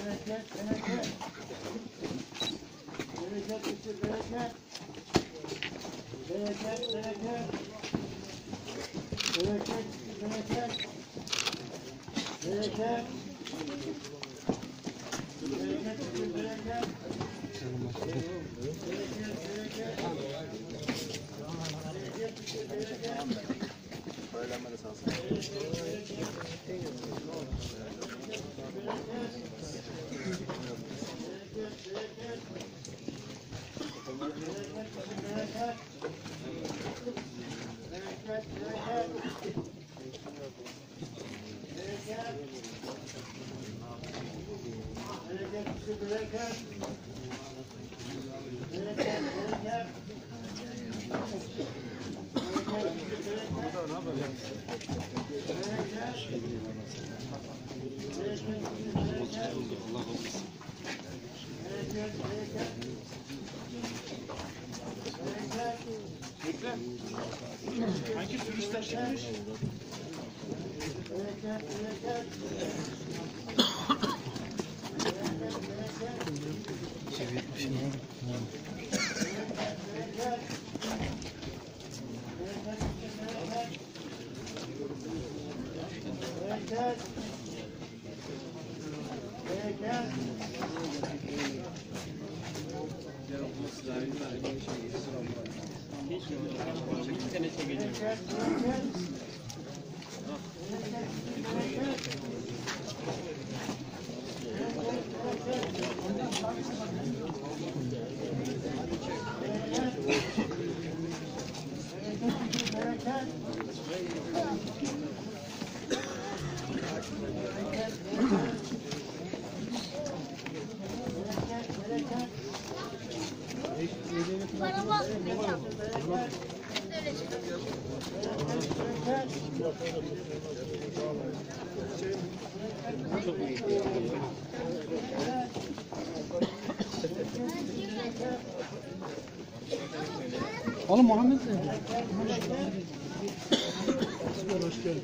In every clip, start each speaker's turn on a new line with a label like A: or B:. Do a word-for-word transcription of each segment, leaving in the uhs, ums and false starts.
A: Bereket, bereket. Bereket getir, bereket. Bereket, bereket. Bereket, bereket. Bereket. Bereket, getir, bereket.
B: Söylenmedi sağ olsun.
C: Hangi turistler çıkmış?
A: Oğlum Muhammed ne? Hoş geldin.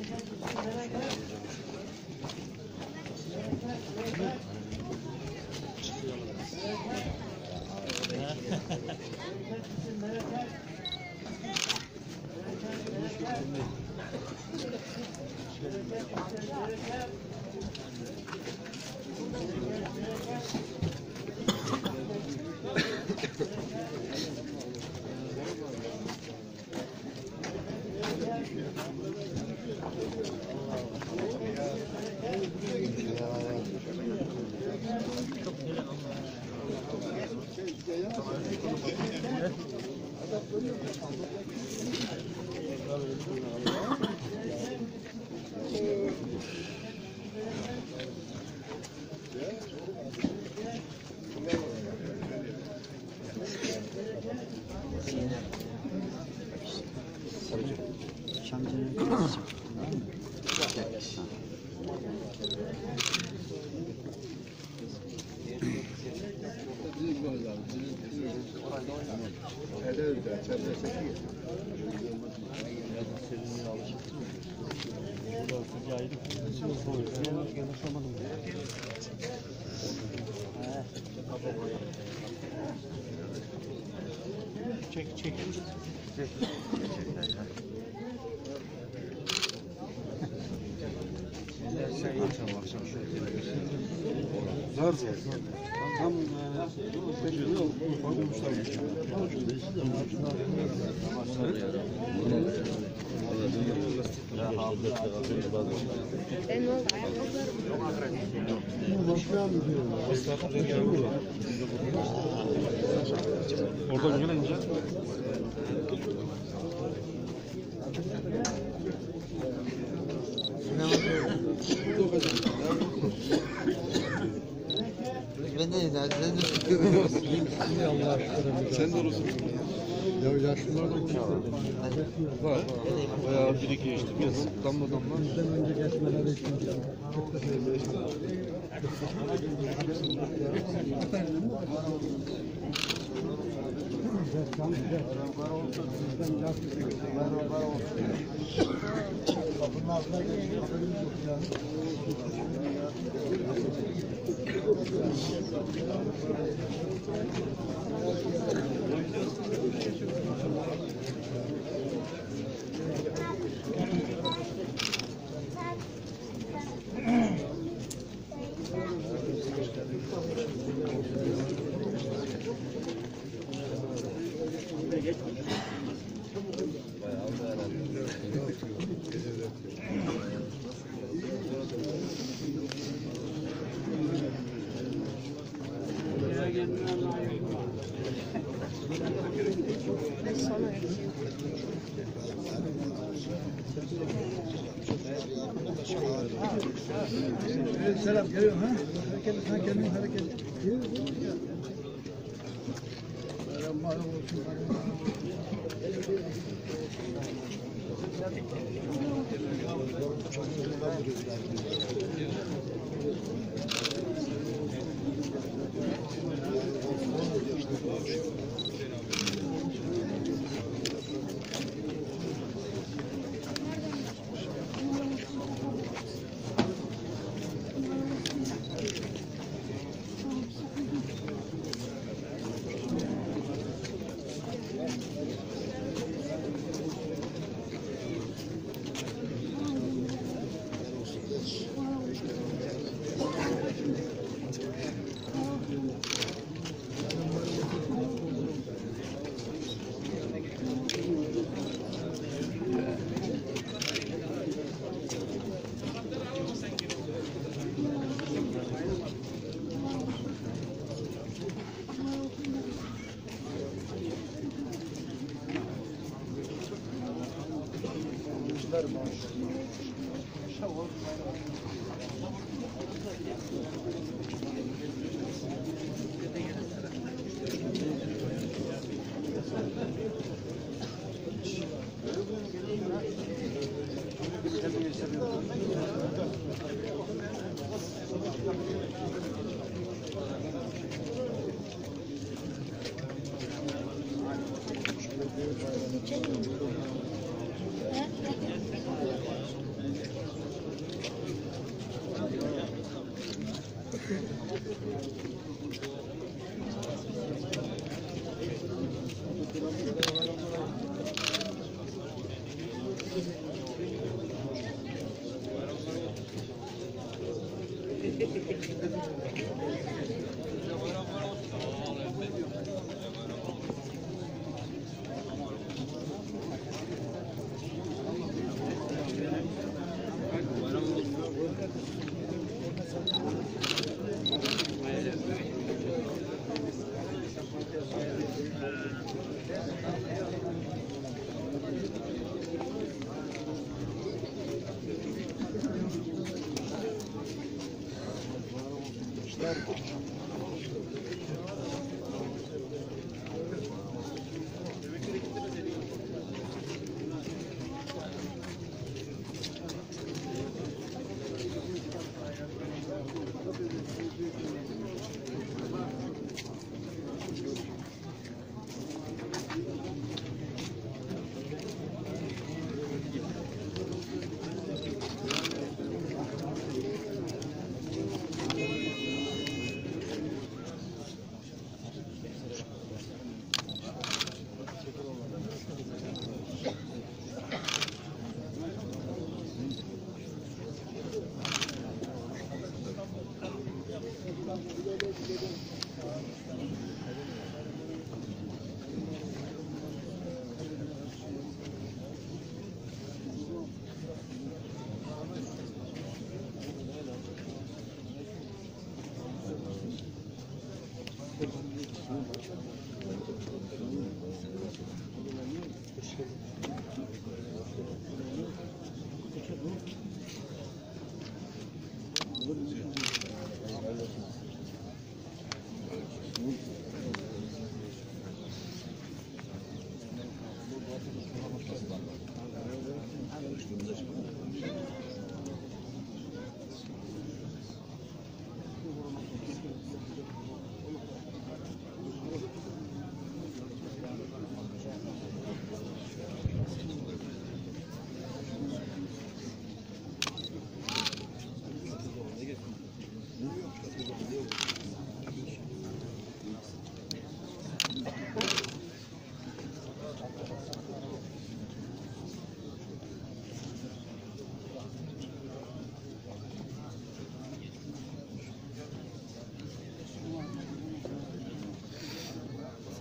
A: Çek, çek.
D: Zar zar. Tam peşinde olmuşlar.
C: Oradan gelince
B: Ben de nereden
D: Sen de orası. Ya yaşlılar da var. Bayağı biri geçti. Biraz damla damla. Bizden önce geçmeleri için. Kapının altına geçti.
A: Evet, selam geliyorum ha. Hareket, sen kendin hareket. Selam olsun.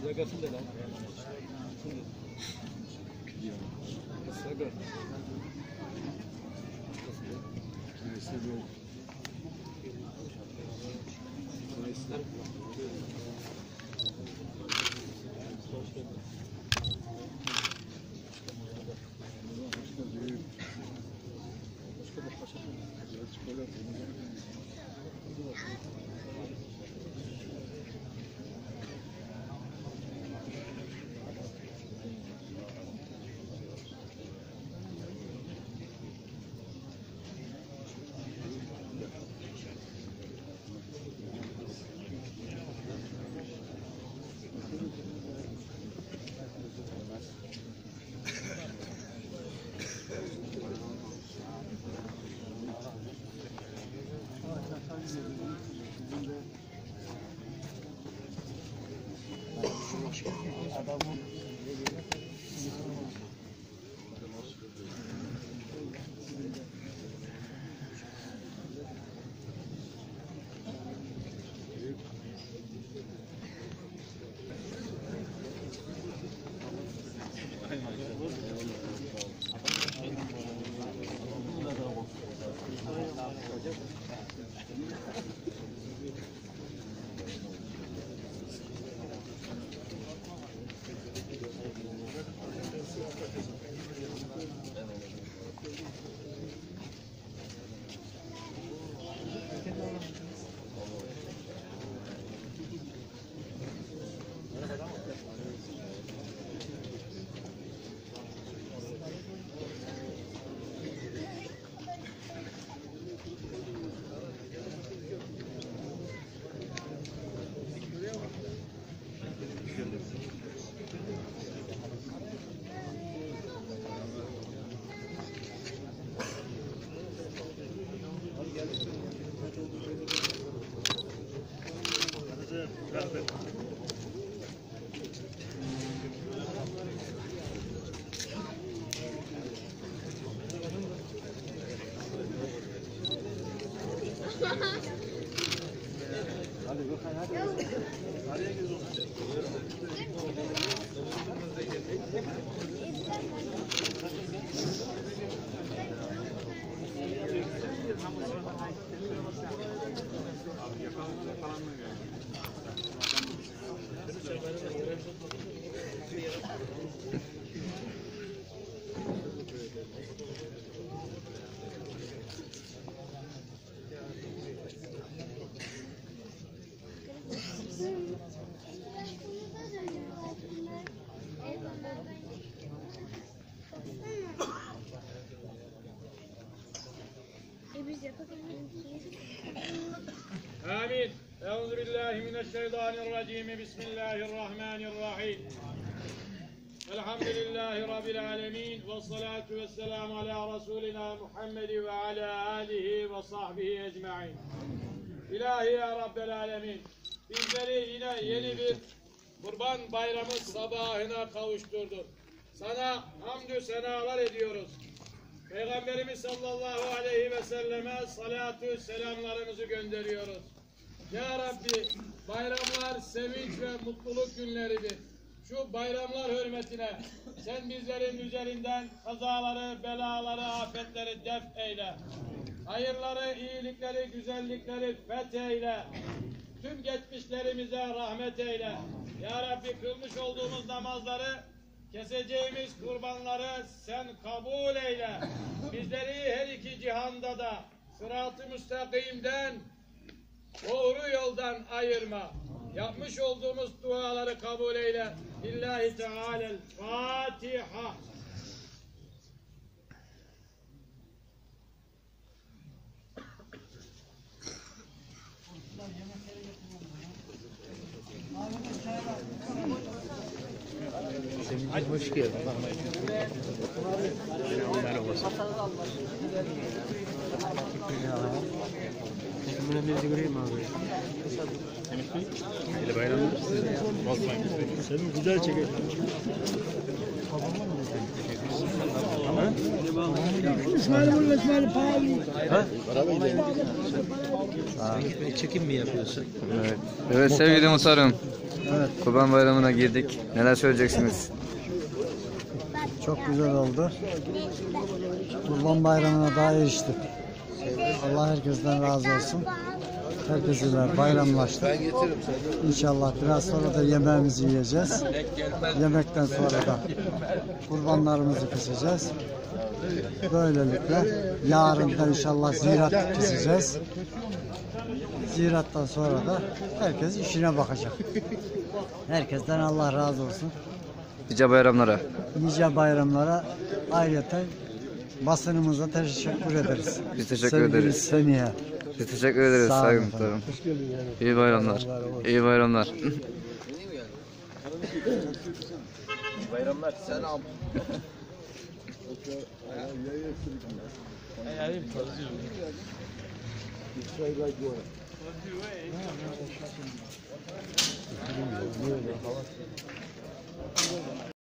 D: Yakasın da lan. Saga. Neyse böyle. Neyse.
C: Amin. Euzubillahimineşşeytanirracim. Bismillahirrahmanirrahim. Elhamdülillahi Rabbil alemin. Ve salatu ve selamu ala Resulina Muhammed ve ala alihi ve sahbihi ecma'in. İlahi ya Rabbel alemin. Bizleri yine yeni bir Kurban Bayramı sabahına kavuşturdun. Sana hamdü senalar ediyoruz. Peygamberimiz sallallahu aleyhi ve selleme salatü selamlarımızı gönderiyoruz. Ya Rabbi, bayramlar sevinç ve mutluluk günleridir. Şu bayramlar hürmetine sen bizlerin üzerinden kazaları, belaları, afetleri def eyle. Hayırları, iyilikleri, güzellikleri fetheyle. Tüm geçmişlerimize rahmet eyle. Ya Rabbi, kılmış olduğumuz namazları, keseceğimiz kurbanları sen kabul eyle. Bizleri her iki cihanda da sırat-ı müstakimden, doğru yoldan ayırma. Yapmış olduğumuz duaları kabul eyle. Lillahi Teala'l Fatiha.
B: Semih'cim hoş geldin.
C: Merhaba.
B: Bunu bir göreyim abi.
C: Semih Bey, hayırlı bayramlar. Bozmayın.
A: Senin güzel çekelim. İsmail Bey, İsmail Pahalı.
B: Ha? Semih Bey çekim mi yapıyorsun?
E: Evet, evet sevgili muhtarım. Evet.
F: Kurban Bayramı'na girdik. Neler söyleyeceksiniz?
E: Çok güzel oldu. Kurban Bayramı'na daha eriştik. Allah herkesten razı olsun. Herkesle bayramlaştık. İnşallah biraz sonra da yemeğimizi yiyeceğiz. Yemekten sonra da kurbanlarımızı keseceğiz. Böylelikle yarın da inşallah ziyaret keseceğiz. Ziyaretten sonra da herkes işine bakacak. Herkesten Allah razı olsun.
F: Nice bayramlara.
E: Nice bayramlara ayrıca basınımıza teşekkür ederiz.
F: Biz teşekkür
E: Sevgili
F: ederiz.
E: Seniye.
F: Biz teşekkür ederiz
E: Sağ olun
F: Sayın
E: efendim.
F: Muhtarım. İyi bayramlar. İyi bayramlar.
D: Bayramlar. Selam.